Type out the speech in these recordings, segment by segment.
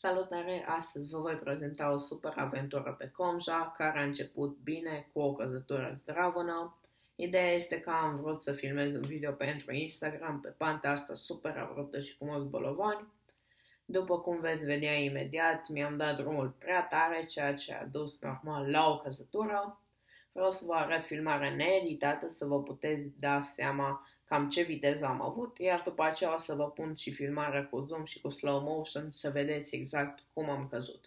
Salutare! Astăzi vă voi prezenta o super aventură pe Comja, care a început bine cu o căzătură zdravănă. Ideea este că am vrut să filmez un video pentru Instagram pe panta asta super abruptă și cu mulți bolovani. După cum veți vedea imediat, mi-am dat drumul prea tare, ceea ce a dus normal la o căzătură. Vreau să vă arăt filmarea needitată, să vă puteți da seama cam ce viteză am avut, iar după aceea o să vă pun și filmarea cu zoom și cu slow motion să vedeți exact cum am căzut.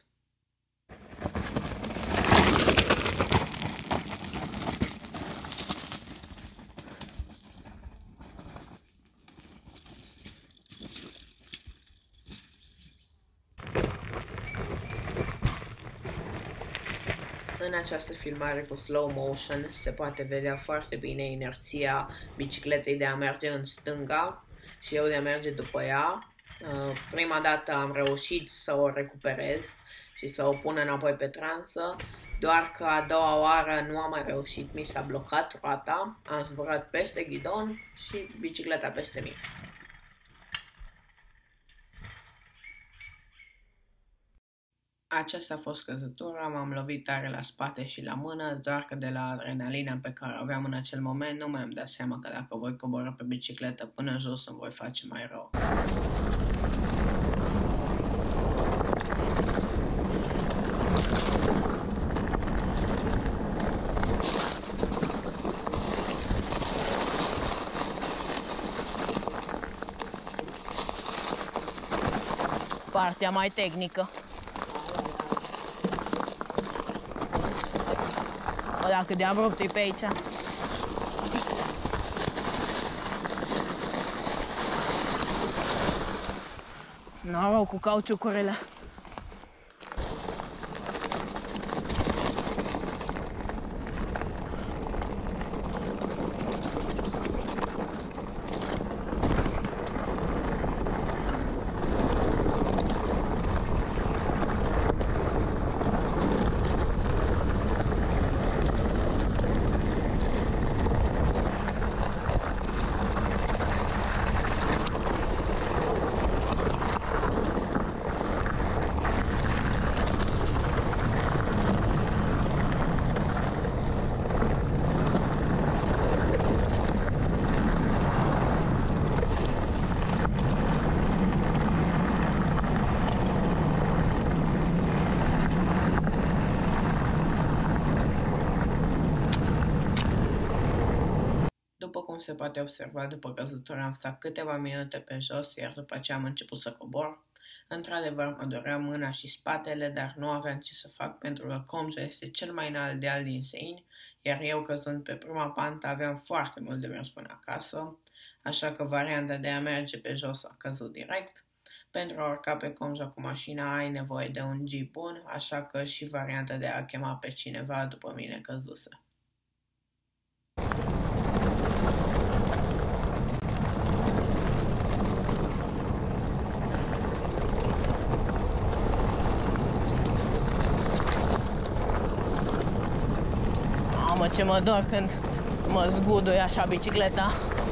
În această filmare cu slow motion se poate vedea foarte bine inerția bicicletei de a merge în stânga și eu de a merge după ea. Prima dată am reușit să o recuperez și să o pun înapoi pe transă, doar că a doua oară nu am mai reușit, mi s-a blocat roata, am zburat peste ghidon și bicicleta peste mine. Aceasta a fost căzătura, m-am lovit tare la spate și la mână, doar că de la adrenalina pe care o aveam în acel moment nu mi-am dat seama că dacă voi coborî pe bicicletă până jos îmi voi face mai rău. Partea mai tehnică. O, dacă de abrupt e pe aici. Noroc cu cauciucurile. După cum se poate observa, după căzătură am stat câteva minute pe jos, iar după aceea am început să cobor. Într-adevăr, mă dorea mâna și spatele, dar nu aveam ce să fac pentru că Comja este cel mai înalt deal din Seini, iar eu căzând pe prima pantă aveam foarte mult de mers până acasă, așa că varianta de a merge pe jos a căzut direct. Pentru a urca pe Comja cu mașina ai nevoie de un jeep bun, așa că și varianta de a chema pe cineva după mine căzuse. Mamă, ce mă dor când mă zgudui așa bicicleta.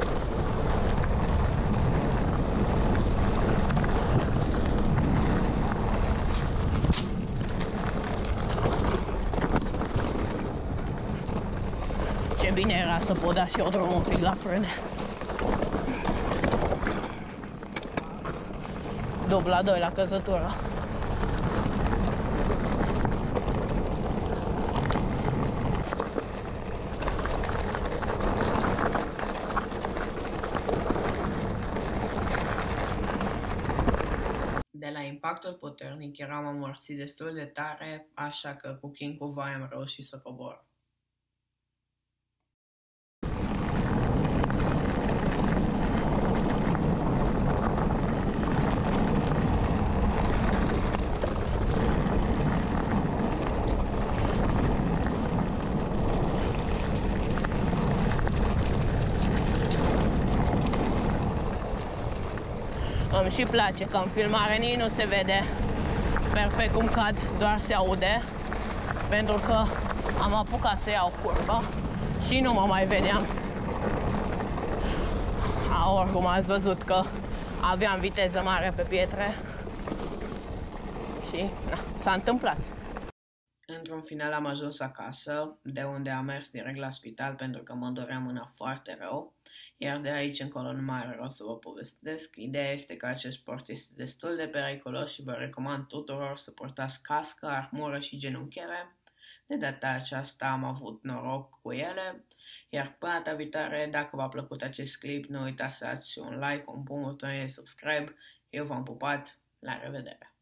Ce bine era să pot da și eu drumul un pic la frâne. Dubla 2 la căzătură. De la impactul puternic eram amorțit destul de tare, așa că cu chin cu vai am reușit să cobor. Îmi și place că în filmare nici nu se vede perfect cum cad, doar se aude, pentru că am apucat să iau curba și nu mă mai vedeam. Oricum ați văzut că aveam viteză mare pe pietre. și na, s-a întâmplat. Într-un final am ajuns acasă, de unde am mers direct la spital pentru că mă dorea mâna foarte rău, iar de aici încolo nu mai are rost să vă povestesc. Ideea este că acest sport este destul de periculos și vă recomand tuturor să purtați cască, armură și genunchiere. De data aceasta am avut noroc cu ele, iar până data viitoare, dacă v-a plăcut acest clip, nu uitați să dați un like, un buton de subscribe. Eu v-am pupat, la revedere!